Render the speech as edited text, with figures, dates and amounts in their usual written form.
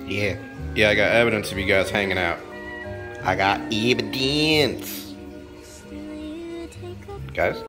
Yeah. Yeah, I got evidence of you guys hanging out. I got evidence. Guys?